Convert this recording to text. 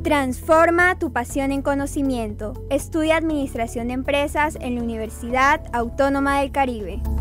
Transforma tu pasión en conocimiento. Estudia Administración de Empresas en la Universidad Autónoma del Caribe.